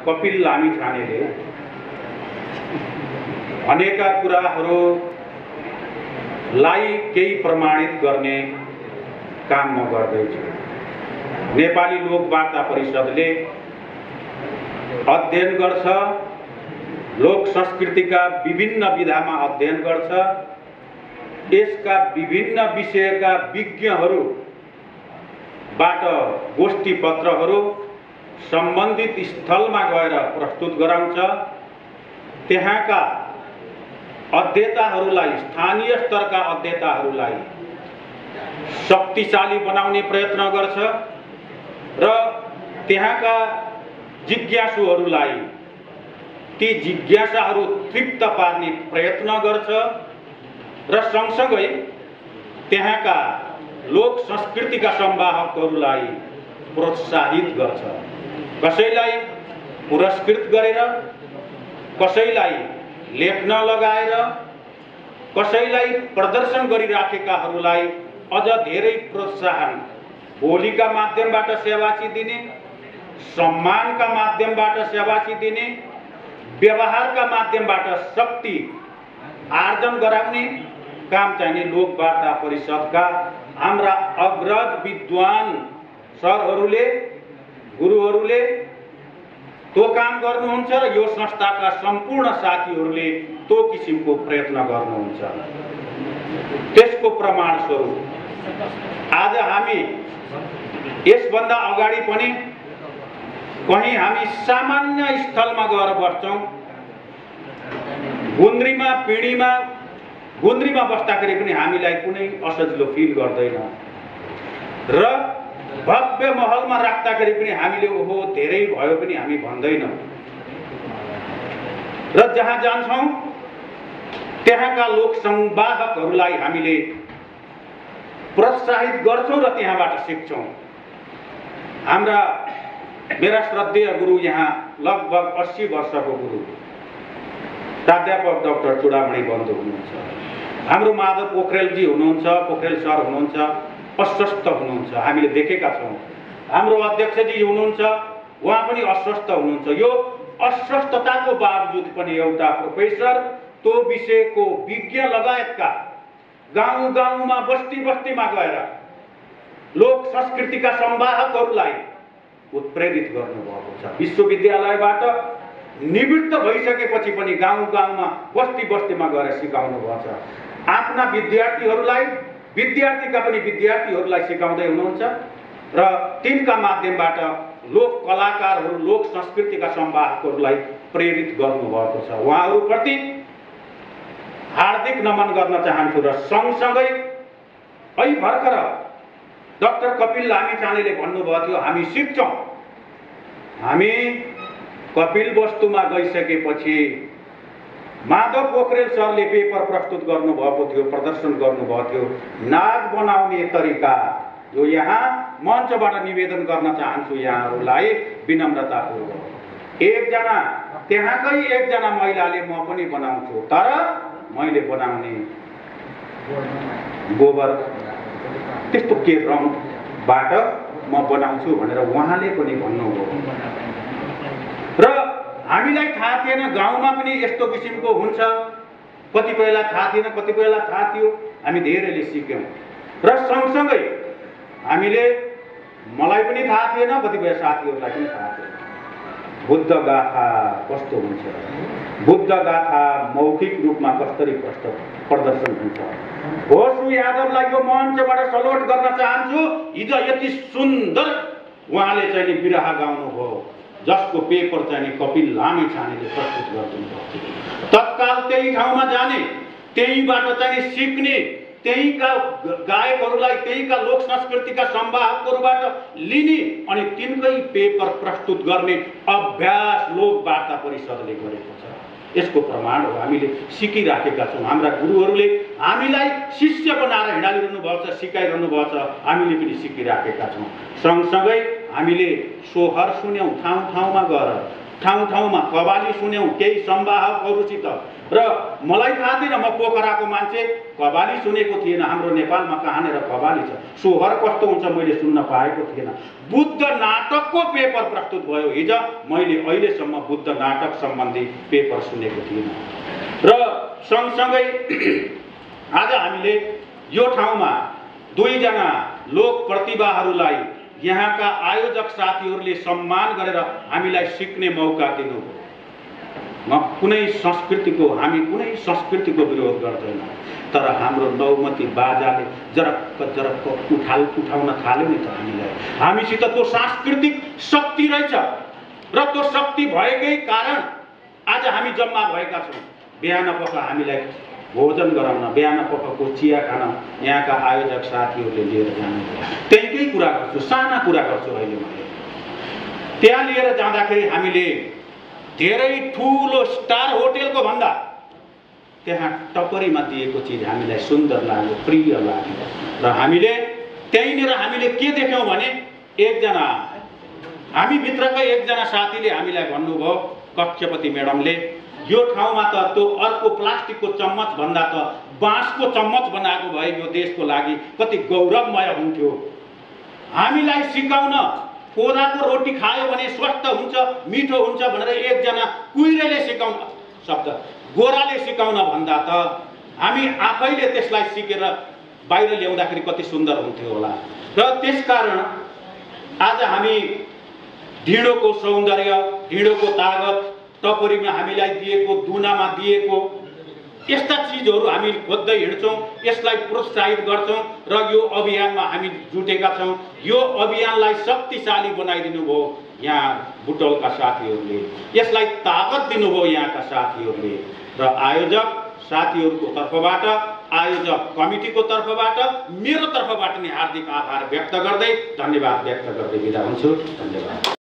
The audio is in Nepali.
कपिल लामिछानेले अनेका कुराहरूलाई केही प्रमाणित गर्ने काम म गर्दैछु। नेपाली लोक वार्ता परिषदले अध्ययन गर्छ, लोक संस्कृतिका विभिन्न विधामा अध्ययन गर्छ, यसका विभिन्न विषयका विज्ञहरूबाट गोष्ठी पत्रहरू सम्बन्धित स्थलमा गएर प्रस्तुत गराउँछ। त्यहाँका अध्येताहरूलाई, स्थानीय स्तरका अध्येताहरूलाई शक्तिशाली बनाउने प्रयत्न गर्छ र त्यहाँका जिज्ञासुहरूलाई ती जिज्ञासाहरू तृप्त पार्ने प्रयत्न गर्छ र सँगसँगै त्यहाँका लोक संस्कृतिका संवाहकहरूलाई प्रोत्साहित गर्छ। कसैलाई पुरस्कृत गरेर, कसैलाई लेख्न लगाएर, कसैलाई प्रदर्शन गरिराखेकाहरूलाई अझ धेरै प्रोत्साहन, बोलीका माध्यमबाट सेवासी दिने, सम्मानका माध्यमबाट सेवासी दिने, व्यवहारका माध्यमबाट शक्ति आर्जन गराउने काम चाहिने लोक वार्ता परिषदका हाम्रा अग्रज विद्वान सरहरूले, गुरुहरूले त्यो काम गर्नुहुन्छ र यो संस्थाका सम्पूर्ण साथीहरूले त्यो किसिमको प्रयत्न गर्नुहुन्छ। त्यसको प्रमाण स्वरूप आज हामी यसभन्दा अगाडि पनि कहीँ हामी सामान्य स्थलमा गएर बस्छौँ, गुन्द्रीमा, पिँढीमा, गुन्द्रीमा बस्दाखेरि पनि हामीलाई कुनै असजिलो फिल गर्दैन र भव्य महलमा राख्दाखेरि पनि हामीले ओहो धेरै भयो पनि हामी भन्दैनौँ र जहाँ जान्छौँ त्यहाँका लोक संवाहकहरूलाई हामीले प्रोत्साहित गर्छौँ र त्यहाँबाट सिक्छौँ। मेरा श्रद्धेय गुरु, यहाँ लगभग 80 वर्षको गुरु प्राध्यापक डाक्टर चुडामणि बन्धु हुनुहुन्छ। हाम्रो माधव पोखरेलजी हुनुहुन्छ, पोखरेल सर हुनुहुन्छ, अस्वस्थ हुनुहुन्छ, हामीले देखेका छौँ। हाम्रो अध्यक्षजी हुनुहुन्छ, उहाँ पनि अस्वस्थ हुनुहुन्छ। यो अस्वस्थताको बावजुद पनि एउटा प्रोफेसर त्यो विषयको विज्ञ लगायतका गाउँ गाउँमा, बस्ती बस्तीमा गएर लोक संस्कृतिका संवाहकहरूलाई उत्प्रेरित गर्नुभएको छ। विश्वविद्यालयबाट निवृत्त भइसकेपछि पनि गाउँ गाउँमा, बस्ती बस्तीमा गएर सिकाउनु भएको छ। आफ्ना विद्यार्थीहरूलाई, विद्यार्थीका पनि विद्यार्थीहरूलाई सिकाउँदै हुनुहुन्छ र तिनका माध्यमबाट लोक कलाकारहरू, लोक संस्कृतिका संवाहकहरूलाई प्रेरित गर्नुभएको छ। उहाँहरूप्रति हार्दिक नमन गर्न चाहन्छु र सँगसँगै अहिले भर्खर डाक्टर कपिल लामिछानेले भन्नुभएको थियो, हामी सिक्छौँ। हामी कपिल वस्तुमा गइसकेपछि माधव पोखरेल सरले पेपर प्रस्तुत गर्नुभएको थियो, प्रदर्शन गर्नुभएको थियो, नाग बनाउने तरिका, जो यहाँ मञ्चबाट निवेदन गर्न चाहन्छु यहाँहरूलाई विनम्रतापूर्वक। त्यहाँकै एकजना महिलाले म पनि बनाउँछु, तर मैले बनाउने गोबर त्यस्तो के रङबाट म बनाउँछु भनेर उहाँले पनि भन्नुभयो र हामीलाई थाहा थिएन। गाउँमा पनि यस्तो किसिमको हुन्छ, कतिपयलाई थाहा थिएन, कतिपयलाई थाहा थियो। हामी धेरैले सिक्यौँ र सँगसँगै हामीले, मलाई पनि थाहा थिएन, कतिपय साथीहरूलाई पनि थाहा थिएन, बुद्ध गाथा कस्तो हुन्छ, बुद्ध गाथा मौखिक रूपमा कसरी प्रदर्शन हुन्छ। होसु यादवलाई यो मञ्चबाट सलोट गर्न चाहन्छु। हिजो यति सुन्दर उहाँले चाहिँ बिरहा गाउनुभयो, जसको पेपर चाहिँ कपिल लामिछानेले प्रस्तुत गरिदिनु भएको थियो। तत्काल त्यही ठाउँमा जाने, त्यहीबाट चाहिँ सिक्ने, त्यहीका गायकहरूलाई, त्यहीका लोक संस्कृतिका संवाहकहरूबाट लिने अनि तिनकै पेपर प्रस्तुत गर्ने अभ्यास लोक वार्ता परिषदले गरेको छ। यसको प्रमाण हो, हामीले सिकिराखेका छौँ। हाम्रा गुरुहरूले हामीलाई शिष्य बनाएर हिँडालिरहनु भएको छ, सिकाइरहनु भएको छ, हामीले पनि सिकिराखेका छौँ। सँगसँगै हामीले सोहर सुन्यौँ, ठाउँ ठाउँमा गएर ठाउँ ठाउँमा कव्वाली सुन्यौँ केही संवाहकहरूसित र मलाई थाहा थिएन, म पोखराको मान्छे, कव्वाली सुनेको थिएन। हाम्रो नेपालमा कहाँनिर कव्वाली छ, सोहर कस्तो हुन्छ मैले सुन्न पाएको थिएन। बुद्ध नाटकको पेपर प्रस्तुत भयो हिजो, मैले अहिलेसम्म बुद्ध नाटक सम्बन्धी पेपर सुनेको थिइनँ। र सँगसँगै आज हामीले यो ठाउँमा दुईजना लोक प्रतिभाहरूलाई यहाँका आयोजक साथीहरूले सम्मान गरेर हामीलाई सिक्ने मौका दिनुभयो। म कुनै संस्कृतिको, हामी कुनै संस्कृतिको विरोध गर्दैन, तर हाम्रो नौमती बाजाले जरक्क जरक्क उठाउन थाल्यो नि त हामीलाई। हामीसित त्यो सांस्कृतिक शक्ति रहेछ र त्यो शक्ति भएकै कारण आज हामी जम्मा भएका छौँ। बिहान पख हामीलाई भोजन गराउन, बिहान पखको चिया खान यहाँका आयोजक साथीहरूले लिएर जानुभयो। त्यहीकै कुरा गर्छु, साना कुरा गर्छु अहिले मैले। त्यहाँ लिएर जाँदाखेरि हामीले धेरै ठुलो स्टार होटेलको भन्दा त्यहाँ टपरीमा दिएको चिज हामीलाई सुन्दर लाग्यो, प्रिय लाग्यो। र हामीले त्यहीँनिर हामीले के देख्यौँ भने एकजना हामीभित्रकै एकजना साथीले हामीलाई भन्नुभयो, कक्षपति म्याडमले, यो ठाउँमा त त्यो अर्को प्लास्टिकको चम्मच भन्दा त बाँसको चम्मच बनाएको भए यो देशको लागि कति गौरवमय हुन्थ्यो। हामीलाई सिकाउन कोदाको रोटी खायो भने स्वस्थ हुन्छ, मिठो हुन्छ भनेर एकजना कुइरेले सिकाउन, शब्द गोराले सिकाउन भन्दा त हामी आफैले त्यसलाई सिकेर बाहिर ल्याउँदाखेरि कति सुन्दर हुन्थ्यो होला। र त्यसकारण आज हामी ढिँडोको सौन्दर्य, ढिँडोको तागत, टपरीमा हामीलाई दिएको, दुनामा दिएको यस्ता चिजहरू हामी खोज्दै हिँड्छौँ, यसलाई प्रोत्साहित गर्छौँ र यो अभियानमा हामी जुटेका छौँ। यो अभियानलाई शक्तिशाली बनाइदिनु भयो यहाँ बुटवलका साथीहरूले, यसलाई ताकत दिनुभयो यहाँका साथीहरूले। र आयोजक साथीहरूको तर्फबाट, आयोजक कमिटीको तर्फबाट, मेरो तर्फबाट नि हार्दिक आभार व्यक्त गर्दै, धन्यवाद व्यक्त गर्दै बिदा हुन्छु। धन्यवाद।